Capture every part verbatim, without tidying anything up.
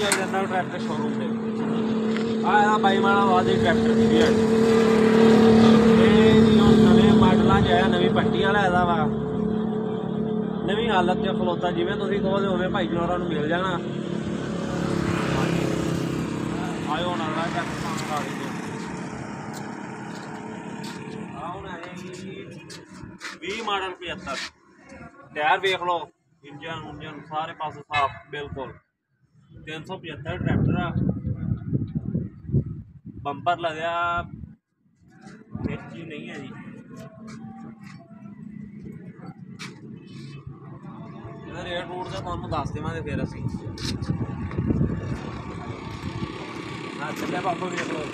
मिल जाता tractor showroom से। आया बाई माड़ा बाद ट्रैक्टर नवे मॉडलों च आया, नवी पट्टी वाला आया वा, नवी हालत च खलोता जिमें तुम कहो उवें भाई जनौरा मिल जाना। आयो ना भी मॉडल पचहत्तर टायर वेख लो, इंजन उंजन सारे पास साफ बिल्कुल। तीन सौ पचहत्तर ट्रैक्टर आ, बंपर लग्या मिर्ची नहीं है जी। रेट रूट तो तुहानू दस देवांगे फिर असीं चलिया बाबा वेख लो।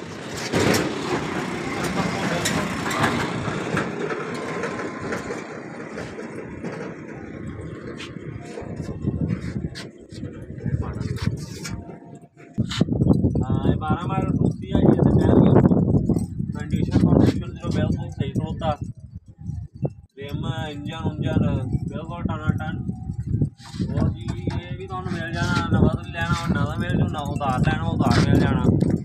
हाँ बारह मॉडल टूसी है जी, कंडीशन कंडीशन जो बिल्कुल सही खलोता, रिम इंजन उंजन बिल्कुल टना टन। और जी ये भी तुहानू मिल जाना, नवा तो लेना नवा मिल जू, ना उधार लेना उधार मिल जाना।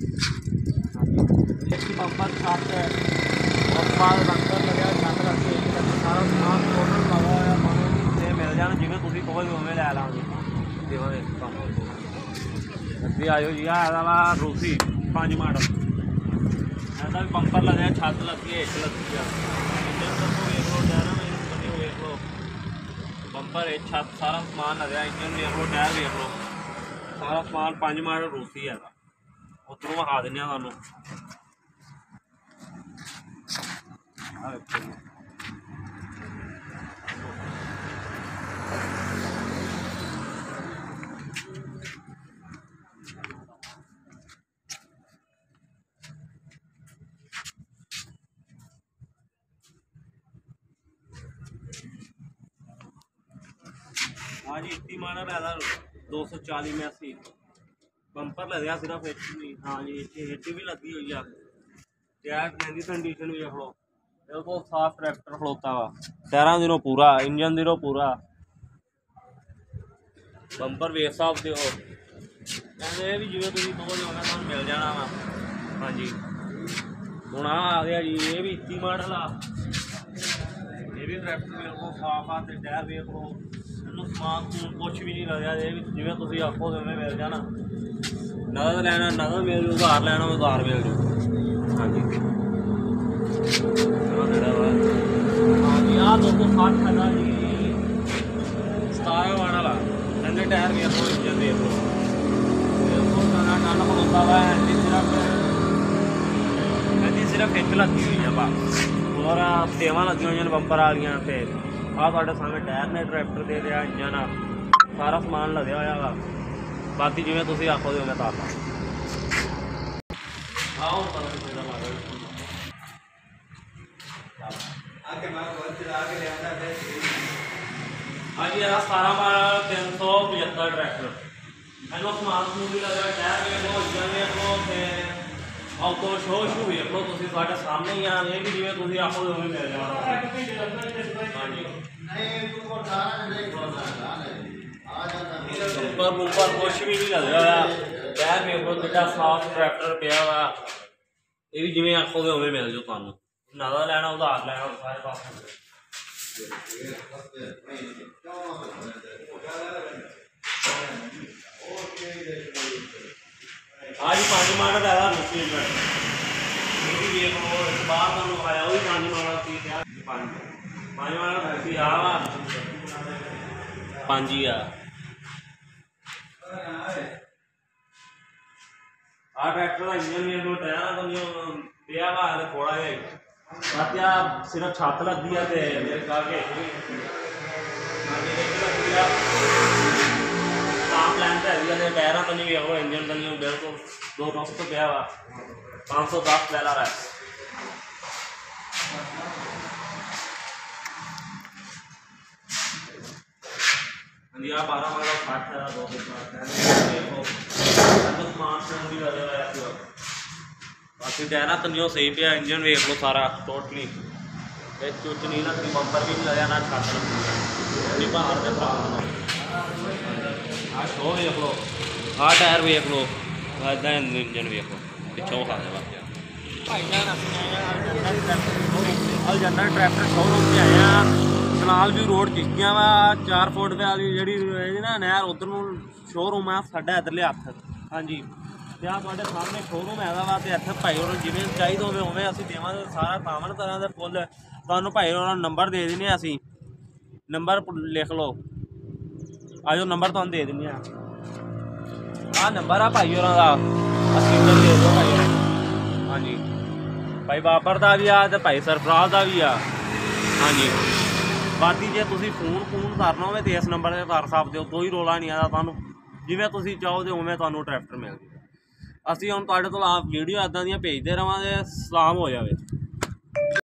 बंपर छत और बाद बंपर लगे छत रखी सारा समान टोटल लगा हुआ ये मिल जाना, जिमें तुम कहो उवें लै लांगे देवांगे। अभी आयो जी आया वा रूसी पाँच मॉडल, ऐसा भी बंपर लगे छत लगी है एक लगी है, वेख लो टायर वेख लो बंपर है छत सारा समान लगे, इंजन वेख लो टायर वेख लो सारा समान। पाँच मॉडल रूसी है उधरों विखा दें थानू। हाँ जी इतनी मॉडल है दो सौ चाली में अस्सी बंपर लगे सिर्फ एच नहीं। हाँ जी एच भी लगी हुई है, टायर नवी कंडीशन भी देख लो बिल्कुल साफ ट्रैक्टर खलोता वा, टायरां दिनों पूरा इंजन दिनों पूरा बंपर वेख साहब दे कहते भी जिवें तुसीं कहो उवें तुहानू मिल जाना वा। हाँ जी हुण आ गया जी ये भी इक्की मॉडल आ, ये भी ट्रैक्टर बिल्कुल साफ आ, टायर वेख लो समान समून कुछ भी नहीं लग्या, जिवें तुसीं आखो उवें मिल जाना। नगद लैना नगद मिल जू, उधार लैना उधार मिल जू। हाँ जी हाँ जी आ दो सौ सठ है जी सतारा मॉडल आ, कहते टायर वेख लो इंजन वेख लो बिल्कुल टना टन खलोता वा। एंटी सिर्फ एंटी सिर्फ एक लगी हुई है बस, और सेवा लगी हुई बंपर वालियां। फिर आ तुहाडे सामने टायर ने ट्रैक्टर दे दिया, इंजन आ सारा समान लग्या होया वा, बाकी जिवें तुसीं आखोगे उवें तार ला। आओ हाँ जी सतारा मॉडल तीन सौ पचहत्तर ट्रैक्टर एनो समान समून भी लगा, टायर वेख लो इंजन वेख लो, फिर आउटो शो शू वेख लो तुसीं साढ़े सामने ही आ, ये भी जिवें तुसीं आखोगे उवें मिल जाना। हाँ जी बंपर बुंपर कुछ भी नहीं लगे हुआ, टायर वेख लो कितना साफ ट्रैक्टर पिया वा, ये भी जिवें आखोगे उवें मिल जाओ तुहानू, नवा लैना उधार लैना सारे पास। हाँ जी पाँच मॉडल है रूसी वेख लो बाहर तुहानू आया वो भी पाँच मॉडल की पाँच मॉडल रूसी आ वा पाँच ही आ ट्रैक्टर का इंजन वेख लो, टायर तो नहीं पिया वा थोड़ा जिहा बाकी आ सिर्फ छत लगी है मेरे ख्याल के प्लान तो है टायरा तो नहीं वेख लो इंजन तो नहीं बिल्कुल दो दस तो पिया वा पाँच सौ दस पहला रहा है। हाँ जी आ बारह मॉडल साठ है दो सौ समान भी लगे हुआ है, बाकी टायरा तो नहीं सही पे, इंजन वेख लो सारा टोटली चुच नहीं ना, बंपर भी नहीं लगा ना छत लगी बाहर के आ शो वेख लो, आ ਆਹ ਟਾਇਰ ਵੇਖ ਲਓ, ਇੱਦਾਂ ਇੰਜਨ ਵੇਖ ਲਓ ਪਿੱਛੋਂ ਖਾ ਦੇ ਬਾਕੀ ਭਾਈ ਜਾਨ ਅਸੀਂ ਜਾਂਦਾ ਟਰੈਕਟਰ ਸ਼ੋਰੂਮ 'ਤੇ ਆਏ ਆ ਕਨਾਲ ਵੀ ਰੋਡ ਚੀਜ਼ਾਂ ਵਾ ਚਾਰ ਫੁੱਟ ਵਾਲੀ ਜਿਹੜੀ ਨਾ ਨਹਿਰ ਉੱਧਰ ਨੂੰ ਸ਼ੋਰੂਮ ਆ ਸਾਡਾ ਇੱਧਰਲੇ ਹੱਥ। ਹਾਂਜੀ ਤੇ ਆਹ ਤੁਹਾਡੇ ਸਾਹਮਣੇ ਸ਼ੋਰੂਮ ਹੈਗਾ ਵਾ, ਤੇ ਇੱਥੇ ਭਾਈ ਉਹਨਾਂ ਨੂੰ ਜਿਵੇਂ ਚਾਹੀਦਾ ਹੋਵੇ ਉਵੇਂ ਅਸੀਂ ਦੇਵਾਂਗੇ ਸਾਰਾ ਕਾਮਨ ਤਰ੍ਹਾਂ ਦੇ ਫੁੱਲ ਤੁਹਾਨੂੰ ਭਾਈ ਉਹਨਾਂ ਨੂੰ ਨੰਬਰ ਦੇ ਦਿੰਦੇ ਹਾਂ ਅਸੀਂ, ਨੰਬਰ ਲਿਖ ਲਓ ਆਜੋ ਨੰਬਰ ਤੁਹਾਨੂੰ ਦੇ ਦਿੰਦੇ ਹਾਂ। ਆਹ ਨੰਬਰ ਆ ਭਾਈ ਉਹਨਾਂ ਦਾ, ਅਸੀਂ ਉਹਨਾਂ ਨੂੰ ਦੇ ਦਿਓ ਭਾਈ ਉਹਨਾਂ ਨੂੰ। ਹਾਂਜੀ ਭਾਈ ਬਾਬਰ ਦਾ ਵੀ ਆ ਤੇ ਭਾਈ ਸਰਫਰਾਜ਼ ਦਾ ਵੀ ਆ। ਹਾਂਜੀ ਬਾਕੀ ਜੇ ਤੁਸੀਂ ਫੋਨ ਫੋਨ ਕਰਨਾ ਹੋਵੇ ਤਾਂ ਇਸ ਨੰਬਰ 'ਤੇ ਕਰ ਸਕਦੇ ਹੋ, ਕੋਈ ਰੌਲਾ ਨਹੀਂ ਆਦਾ, ਤੁਹਾਨੂੰ ਜਿਵੇਂ ਤੁਸੀਂ ਚਾਹੋ ਤੇ ਉਵੇਂ ਤੁਹਾਨੂੰ ਟਰੈਕਟਰ ਮਿਲ ਜਾਵੇ। ਅਸੀਂ ਹੁਣ ਤੁਹਾਡੇ ਤੋਂ ਆਪ ਵੀਡੀਓ ਇੱਦਾਂ ਦੀਆਂ ਭੇਜਦੇ ਰਹਾਂਗੇ। ਸਲਾਮ ਹੋ ਜਾਵੇ।